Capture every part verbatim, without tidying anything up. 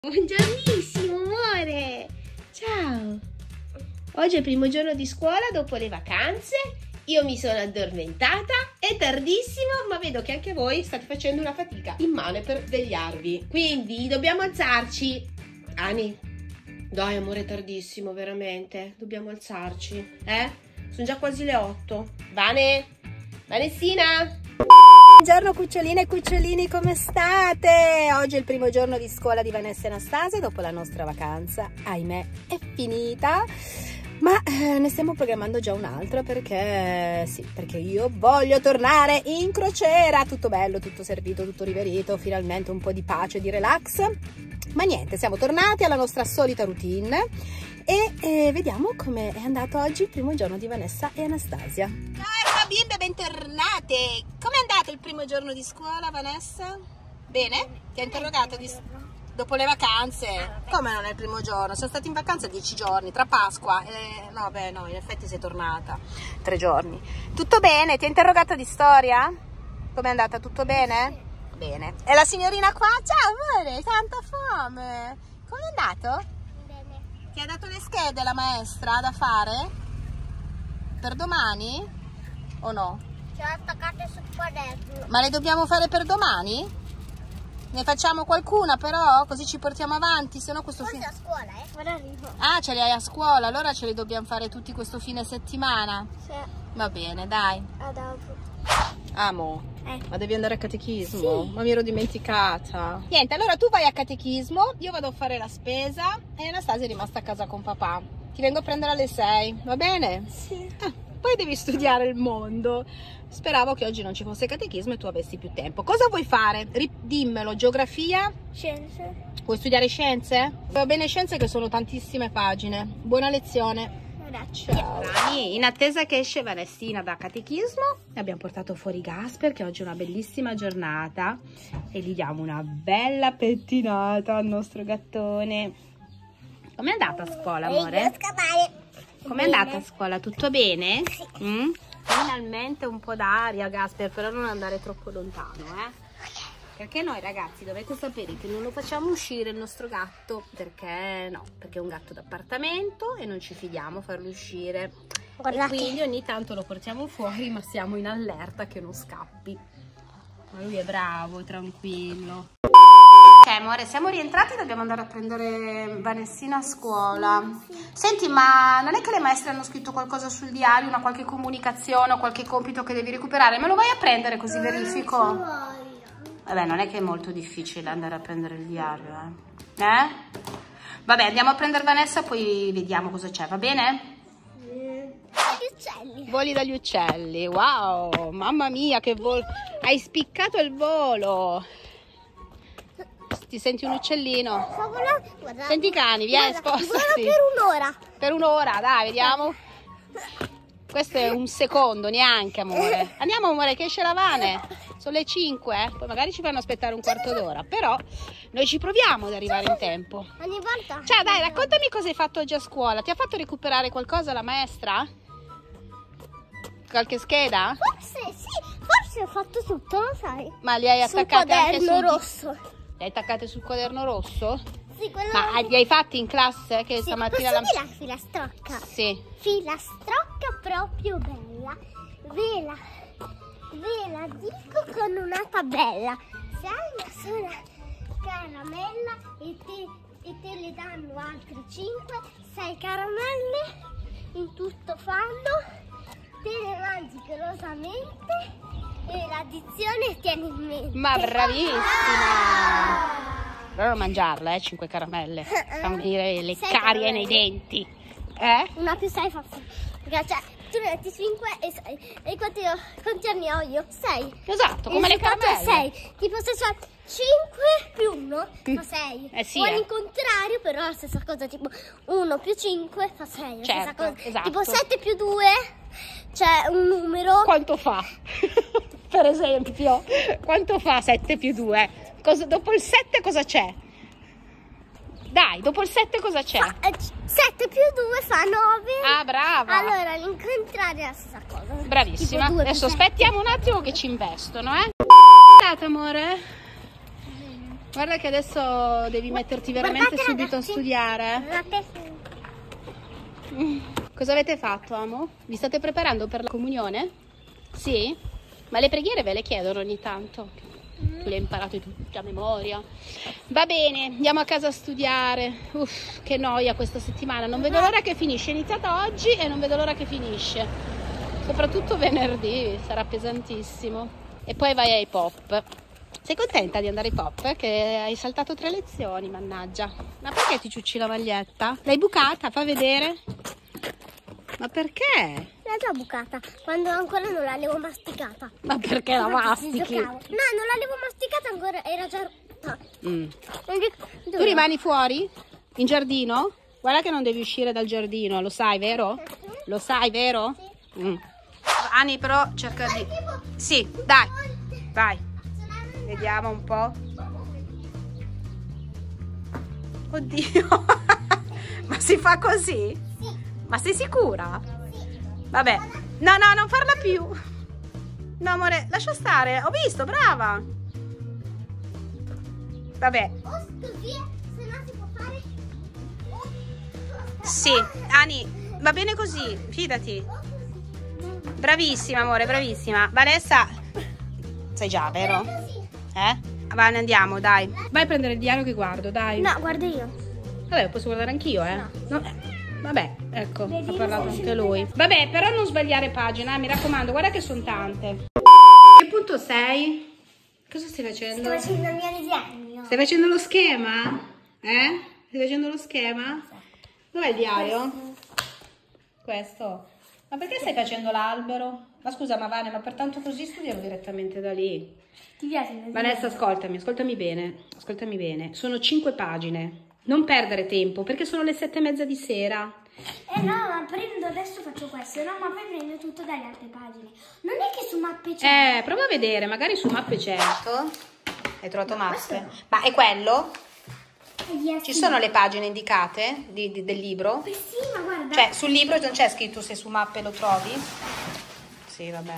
Buongiornissimo amore, ciao. Oggi è il primo giorno di scuola dopo le vacanze. Io mi sono addormentata, è tardissimo, ma vedo che anche voi state facendo una fatica immane per svegliarvi, quindi dobbiamo alzarci. Ani, dai amore, è tardissimo veramente, dobbiamo alzarci, eh? Sono già quasi le otto. Vane, Vanessina. Buongiorno cuccioline e cucciolini, come state? Oggi è il primo giorno di scuola di Vanessa e Anastasia dopo la nostra vacanza, ahimè è finita, ma eh, ne stiamo programmando già un'altra perché sì, perché io voglio tornare in crociera. Tutto bello, tutto servito, tutto riverito, finalmente un po' di pace e di relax, ma niente, siamo tornati alla nostra solita routine e eh, vediamo come è andato oggi il primo giorno di Vanessa e Anastasia. Ciao bimbe, bentornate! Com'è andato il primo giorno di scuola, Vanessa? Bene? Ti ha interrogato di... dopo le vacanze? Come non è il primo giorno? Siamo stati in vacanza dieci giorni, tra Pasqua. Eh, no, beh, no, in effetti sei tornata. Tre giorni. Tutto bene? Ti ha interrogato di storia? Com'è andata? Tutto bene? Bene. E la signorina qua? Ciao, amore, tanta fame. Com'è andato? Bene. Ti ha dato le schede la maestra da fare? Per domani? O no? Ce l'ho attaccate sul quaderno. Ma le dobbiamo fare per domani? Ne facciamo qualcuna però, così ci portiamo avanti, se no questo fine... a scuola, eh? Ora arrivo. Ah, ce le hai a scuola, allora ce le dobbiamo fare tutti questo fine settimana? Sì. Va bene, dai. A dopo. Amo. Eh. Ma devi andare a catechismo? Sì. Ma mi ero dimenticata. Niente, allora tu vai a catechismo, io vado a fare la spesa e Anastasia è rimasta a casa con papà. Ti vengo a prendere alle sei, va bene? Sì. Ah. Poi devi studiare il mondo. Speravo che oggi non ci fosse catechismo e tu avessi più tempo. Cosa vuoi fare? Dimmelo, geografia? Scienze. Vuoi studiare scienze? Va bene, scienze che sono tantissime pagine. Buona lezione. Grazie. Ciao. In attesa che esce Vanessina da catechismo, abbiamo portato fuori Gasper, che oggi è una bellissima giornata, e gli diamo una bella pettinata al nostro gattone. Com'è andata a scuola, amore? Com'è andata a scuola? Tutto bene? Sì. Mm? Finalmente un po' d'aria, Gasper, però non andare troppo lontano, eh? Perché noi ragazzi dovete sapere che non lo facciamo uscire il nostro gatto, perché no, perché è un gatto d'appartamento e non ci fidiamo a farlo uscire. Guardate. E quindi ogni tanto lo portiamo fuori, ma siamo in allerta che non scappi. Ma lui è bravo, tranquillo. Ok amore, siamo rientrati, dobbiamo andare a prendere Vanessina a scuola. Senti, ma non è che le maestre hanno scritto qualcosa sul diario, una qualche comunicazione o qualche compito che devi recuperare? Me lo vai a prendere così verifico? Vabbè, non è che è molto difficile andare a prendere il diario, eh? Eh? Vabbè, andiamo a prendere Vanessa, poi vediamo cosa c'è, va bene? Gli uccelli. Voli dagli uccelli, wow, mamma mia che volo, hai spiccato il volo. Ti senti un uccellino? Sto volando. Guarda. Senti i cani, vieni, spostati. Volo per un'ora. Per un'ora, dai, vediamo. Questo è un secondo, neanche, amore. Andiamo, amore, che esce la Vane. Sono le cinque, eh? Poi magari ci fanno aspettare un quarto d'ora. Però noi ci proviamo ad arrivare in tempo. Ogni volta. Ciao, dai, raccontami cosa hai fatto oggi a scuola. Ti ha fatto recuperare qualcosa la maestra? Qualche scheda? Forse sì, forse ho fatto tutto, lo sai. Ma li hai Sul attaccate anche quaderno sul... rosso. Li hai attaccate sul quaderno rosso? Sì, quello. Ma li hai fatti in classe? Che Sì, stamattina posso la... dire la filastrocca? Sì. Filastrocca proprio bella. Ve la, ve la dico con una tabella. Se hai una sola caramella e te, e te le danno altre cinque, sei caramelle in tutto fanno, te le mangi golosamente e l'addizione tieni in mente. Ma bravissima! Però non mangiarla, eh, cinque caramelle. Fanno venire le Sei carie caramelle. nei denti. Eh? Una più sei fa perché cioè tu ne metti cinque e sei. E quanti, quanti anni ho io? sei. Esatto, come il le caramelle. sei. Tipo se c'è cinque più uno fa sei. Eh sì, o eh. in contrario però la stessa cosa, tipo uno più cinque fa sei. La stessa Certo, cosa. esatto. Tipo sette più due c'è un numero. Quanto fa? Per esempio, quanto fa sette più due? Cosa, dopo il sette cosa c'è? Dai, dopo il sette cosa c'è? sette più due fa nove. Ah, brava. Allora l'incontrario è la stessa cosa. Bravissima. Tipo due più Adesso sette. aspettiamo un attimo che ci investono, eh? È andata, amore? Guarda che adesso devi metterti veramente Guardate, subito ragazzi. a studiare. Guardate. Cosa avete fatto, amo? Vi state preparando per la comunione? Sì? Ma le preghiere ve le chiedono ogni tanto? Tu le hai imparate tutte a memoria. Va bene, andiamo a casa a studiare. Uff, che noia questa settimana. Non vedo l'ora che finisce. È iniziata oggi e non vedo l'ora che finisce. Soprattutto venerdì, sarà pesantissimo. E poi vai ai pop. Sei contenta di andare ai pop? Che hai saltato tre lezioni, mannaggia. Ma perché ti ciucci la maglietta? L'hai bucata? Fa vedere. Ma perché? L'ho già bucata, quando ancora non l'avevo masticata. Ma perché la mastichi? No, non l'avevo masticata ancora, era già... Mm. Non dico- Tu rimani fuori? In giardino? Guarda che non devi uscire dal giardino, lo sai, vero? Lo sai, vero? Sì. Mm. Ani però cerca di... Sì, dai, vai. Vediamo un po'. Oddio. Ma si fa così? Sì. Ma sei sicura? Sì. Vabbè. No, no, non farla più. No, amore, lascia stare. Ho visto, brava. Vabbè. O così, se no si può fare... Sì, Ani, va bene così, fidati. Bravissima, amore, bravissima. Vanessa, sai già, vero? Eh? Va, ne andiamo, dai. Vai a prendere il diario che guardo, dai. No, guardo io. Vabbè, posso guardare anch'io, eh? No. Vabbè, ecco, Vedi, ha parlato non anche lui. Vabbè, però non sbagliare pagina, eh, mi raccomando, guarda che sono tante. Che punto sei? Cosa stai facendo? Sto facendo il mio disegno. Stai facendo lo schema? Eh? Stai facendo lo schema? Dov'è il diario? Questo. Ma perché stai facendo l'albero? Ma scusa, ma Vane, ma per tanto così studiamo direttamente da lì. Ti piace il Vanessa, ascoltami, ascoltami bene, ascoltami bene. Sono cinque pagine. Non perdere tempo, perché sono le sette e mezza di sera. Eh no, ma prendo adesso faccio questo, no, ma poi prendo tutto dalle altre pagine. Non è che su mappe c'è. Eh, prova a vedere, magari su mappe c'è. Hai trovato mappe? Ma è quello? Yes, Ci sono le pagine indicate di- di- del libro? Eh sì, ma guarda. Cioè, sul libro non c'è scritto se su mappe lo trovi? Sì, vabbè.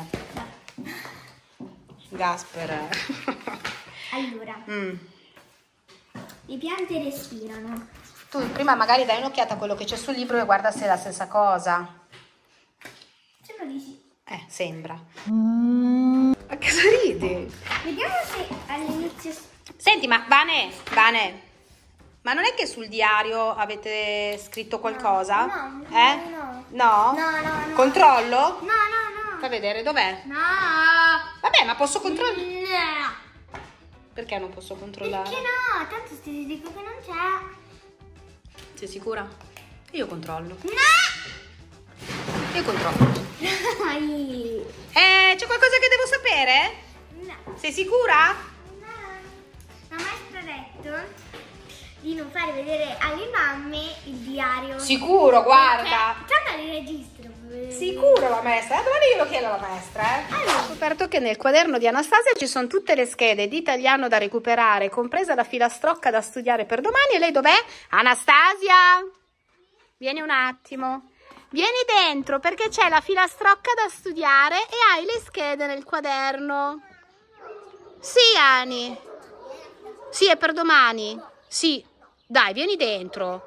Gasper. Allora, Mm. le piante respirano. Tu prima magari dai un'occhiata a quello che c'è sul libro e guarda se è la stessa cosa. Sembra di sì. Eh, sembra. Ma cosa ridi? Vediamo se all'inizio... Senti, ma Vane, Vane, ma non è che sul diario avete scritto qualcosa? no, no, eh? no. No? No, no, no. Controllo? No, no, no. Fa vedere dov'è? No. Vabbè, ma posso controllare? No. Perché non posso controllare? Perché no? Tanto ti dico che non c'è. Sei sicura? Io controllo. No. Io controllo. Dai. Eh, c'è qualcosa che devo sapere? No. Sei sicura? No. La maestra ha detto di non fare vedere alle mamme il diario. Sicuro, guarda. Tanto li registro. Sicuro la maestra, eh, domani glielo chiedo alla maestra, eh. Allora. Ho scoperto che nel quaderno di Anastasia ci sono tutte le schede di italiano da recuperare, compresa la filastrocca da studiare per domani. E lei dov'è? Anastasia? Vieni un attimo. Vieni dentro perché c'è la filastrocca da studiare e hai le schede nel quaderno. Sì, Ani. Sì, è per domani. Sì. Dai, vieni dentro.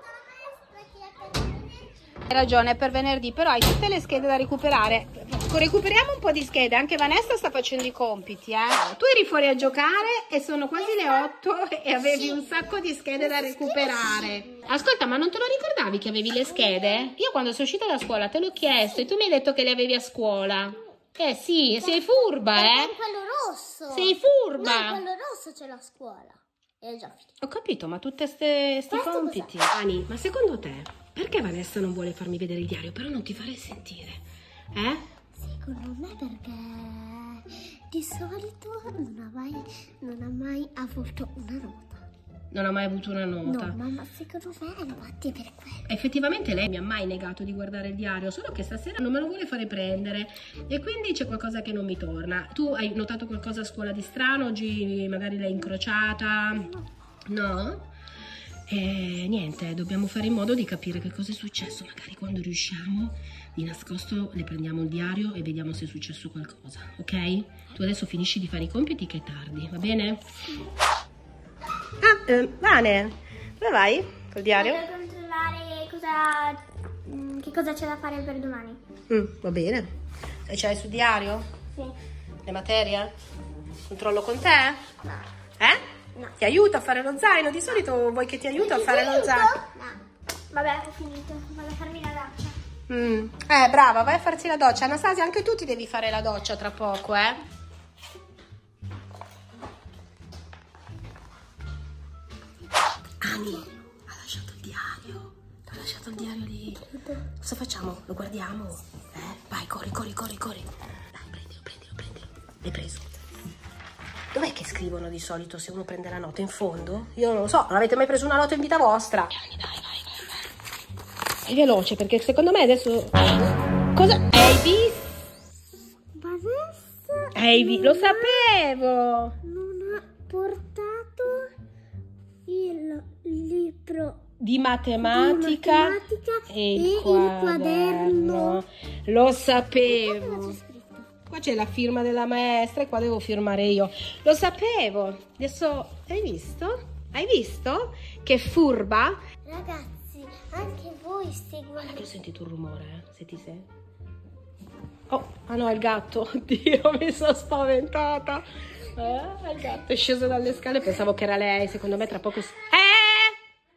Hai ragione, è per venerdì, però hai tutte le schede da recuperare. Recuperiamo un po' di schede, anche Vanessa sta facendo i compiti, eh. Tu eri fuori a giocare e sono quasi le otto e avevi un sacco di schede da recuperare. Ascolta, ma non te lo ricordavi che avevi le schede? Io quando sono uscita da scuola te l'ho chiesto e tu mi hai detto che le avevi a scuola. Eh sì, sei furba, eh. quello rosso. Sei furba. No, quello rosso c'è la scuola. È già finito. Ho capito, ma tutte ste, sti Questo compiti. Ani, ma secondo te, perché Vanessa non vuole farmi vedere il diario, però non ti fare sentire? Eh? Secondo me perché di solito non ha mai, non ha mai avuto una nota. Non ha mai avuto una nota. No, mamma, secondo me infatti è per quello. Effettivamente lei mi ha mai negato di guardare il diario, solo che stasera non me lo vuole fare prendere e quindi c'è qualcosa che non mi torna. Tu hai notato qualcosa a scuola di strano? Oggi magari l'hai incrociata? No? E niente, dobbiamo fare in modo di capire che cosa è successo. Magari quando riusciamo, di nascosto le prendiamo il diario e vediamo se è successo qualcosa, ok? Tu adesso finisci di fare i compiti che è tardi, va bene? Ah, eh, Vane, dove vai col diario? Vado a controllare cosa, mh, che cosa c'è da fare per domani. Mm, va bene. E ce l'hai sul diario? Sì. Le materie? Controllo con te? No. Eh? No. Ti aiuto a fare lo zaino? Di solito vuoi che ti aiuto a fare lo zaino? No. Vabbè, ho finito. Vado a farmi la doccia. Mm. Eh, brava, vai a farti la doccia. Anastasia, anche tu ti devi fare la doccia tra poco, eh? Ani, ha lasciato il diario. Ha lasciato il diario lì. Cosa facciamo? Lo guardiamo? Eh? Vai, corri, corri, corri, corri. Dai, prendilo, prendilo, prendilo. L'hai preso? Dov'è che scrivono di solito se uno prende la nota? In fondo? Io non lo so, non avete mai preso una nota in vita vostra? Dai, dai, vai, vai. Sei veloce, perché secondo me adesso... Cosa? Hai visto? Ma adesso... Hai visto? Lo sapevo! Non ha portato il libro Di matematica, di matematica e il, e il quaderno. quaderno. Lo sapevo. Qua c'è la firma della maestra e qua devo firmare io. Lo sapevo. Adesso hai visto? Hai visto? Che furba? Ragazzi, anche voi seguite. Guarda che ho sentito un rumore, eh? Se ti sei. Oh, ah no, è il gatto. Oddio, mi sono spaventata. Eh, il gatto è sceso dalle scale, pensavo che era lei. Secondo me tra poco... Eh!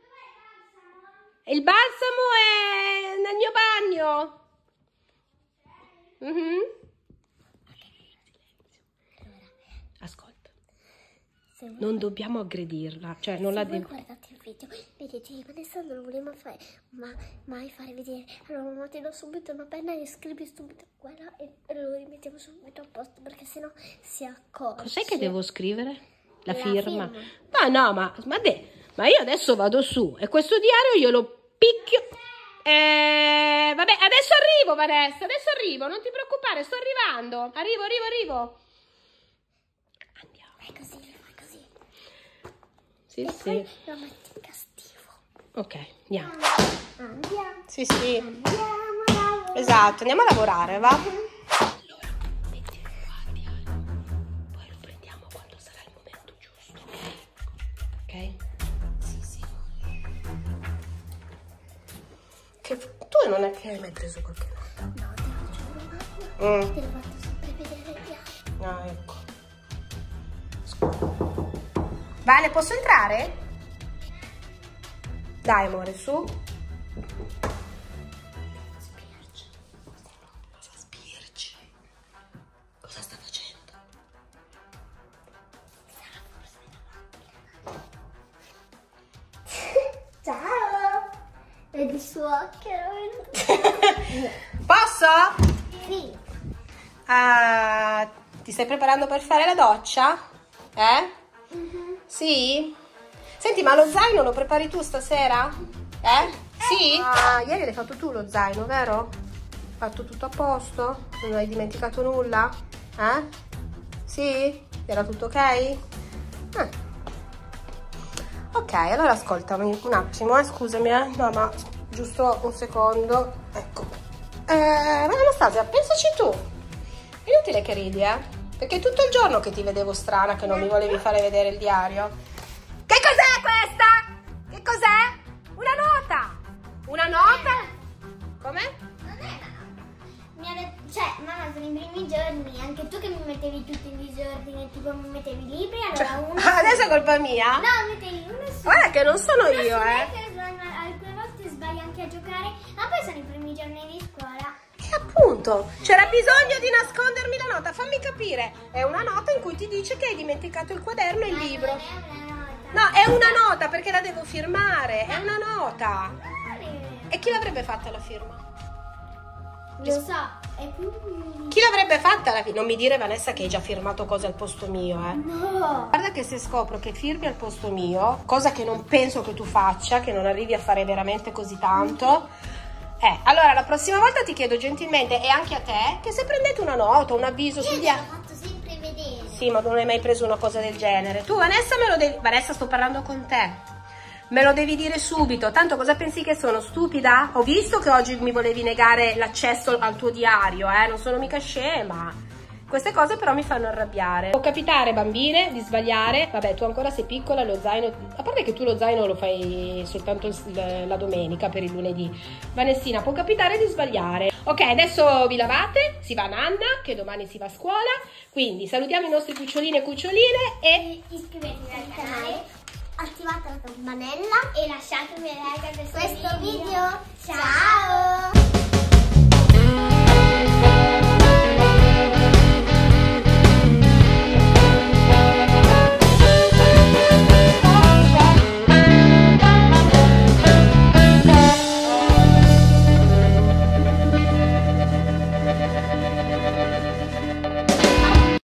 Il balsamo è nel mio bagno. Mhm. Ascolta, Se voi, non dobbiamo aggredirla, cioè non la se voi devo... guardate il video, vedete, io adesso non volevo fare, ma mai fare vedere. Allora mamma ti do subito una penna e scrivi subito quella e lo rimettiamo subito a posto perché sennò si accorge. Cos'è che devo scrivere? La, La firma? firma. No, no, ma, ma, de, ma io adesso vado su e questo diario io lo picchio. Eh, vabbè, adesso arrivo Vanessa, adesso arrivo, non ti preoccupare, sto arrivando. Arrivo, arrivo, arrivo. Andiamo. Fai così, fai così. Sì, E sì. poi lo metti in castigo. Ok, andiamo. Andiamo, Sì, sì. andiamo a lavorare. Esatto, andiamo a lavorare, va? Allora, metti qua il diario. Poi lo prendiamo quando sarà il momento giusto, ok? Ok? Sì, sì. Che tu non è che hai mai preso qualche nota? No, te lo giuro, mamma. Mm. Te lo faccio sempre vedere il diario. Ah, ecco. Vale, posso entrare? Dai, amore, su. Spirci. Cosa spirci? Cosa sta facendo? Ciao! Vedi il suo occhio? Posso? Sì. Ah, ti stai preparando per fare la doccia? Eh? Mhm. Sì? Senti, ma lo zaino lo prepari tu stasera? Eh? Sì? Ah, ieri l'hai fatto tu lo zaino, vero? Fatto tutto a posto? Non hai dimenticato nulla? Eh? Sì? Era tutto ok? Eh. Ok, allora ascoltami un attimo, eh, scusami, eh. No, ma giusto un secondo. Ecco. Eh, ma Anastasia, pensaci tu. Inutile che ridi, eh? Perché è tutto il giorno che ti vedevo strana, che non mi volevi fare vedere il diario. Che cos'è questa? Che cos'è? Una nota! Una nota? Come? Non era. Mi ha detto, cioè, mamma, sono i primi giorni. Anche tu che mi mettevi tutti in disordine, tipo mi mettevi i libri, allora Cioè, uno. adesso è colpa mia? No, mettevi uno su. Guarda che non sono Uno io, su eh. me, che sbaglia- alcune volte sbagli anche a giocare, ma poi sono i primi giorni di scuola. E appunto, c'era bisogno di nascondermi la nota. Fammi capire. È una nota in cui ti dice che hai dimenticato il quaderno e il Ma libro. non è una nota. No, è una nota perché la devo firmare. È una nota. Non è. E chi l'avrebbe fatta la firma? Lo so, è più. Chi l'avrebbe fatta la firma? Non mi dire, Vanessa, che hai già firmato cose al posto mio, eh. No. Guarda che se scopro che firmi al posto mio, cosa che non penso che tu faccia, che non arrivi a fare veramente così tanto, eh, allora la prossima volta ti chiedo gentilmente, e anche a te, che se prendete una nota, un avviso Io sul te diario. l'ho fatto sempre vedere. Sì, ma non hai mai preso una cosa del genere. Tu, Vanessa, me lo devi... Vanessa, sto parlando con te. Me lo devi dire subito. Tanto cosa pensi che sono? Stupida? Ho visto che oggi mi volevi negare l'accesso al tuo diario, eh? Non sono mica scema. Queste cose però mi fanno arrabbiare. Può capitare, bambine, di sbagliare. Vabbè, tu ancora sei piccola, lo zaino, a parte che tu lo zaino lo fai soltanto il- la domenica per il lunedì. Vanessina, può capitare di sbagliare. Ok, adesso vi lavate, si va a nanna, che domani si va a scuola. Quindi salutiamo i nostri cucciolini e cuccioline e Iscrivetevi al canale, attivate la campanella e lasciatemi like a questo video. Ciao!